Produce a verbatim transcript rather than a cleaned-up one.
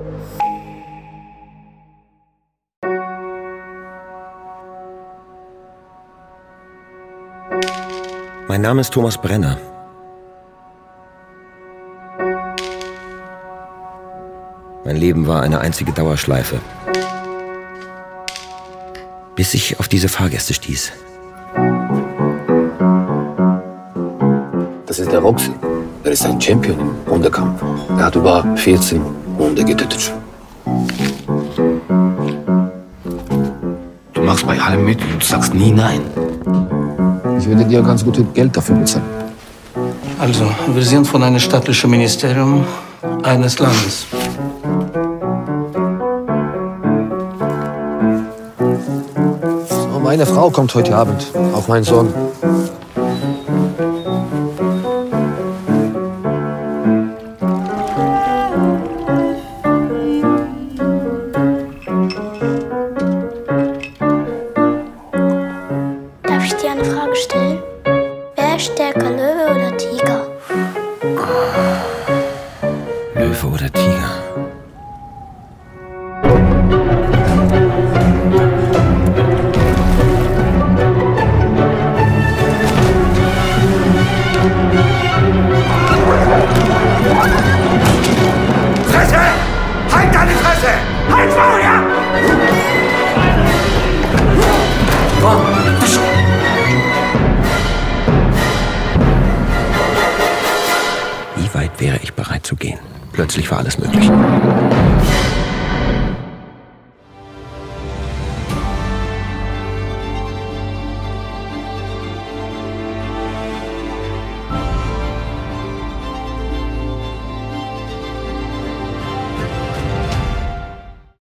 Mein Name ist Thomas Brenner. Mein Leben war eine einzige Dauerschleife. Bis ich auf diese Fahrgäste stieß. Das ist der Roxy. Er ist ein Champion im Hundekampf. Er hat über vierzehn Hunde getötet. Du machst bei allem mit und sagst nie nein. Ich würde dir ganz gut Geld dafür bezahlen. Also, wir sind von einem staatlichen Ministerium eines Landes. Oh, meine Frau kommt heute Abend, auch mein Sohn. Darf ich dir eine Frage stellen? Wer ist stärker, Löwe oder Tiger? Löwe oder Tiger? Fresse! Halt deine Fresse! Halt Maul, ja! Komm! Wie weit wäre ich bereit zu gehen? Plötzlich war alles möglich.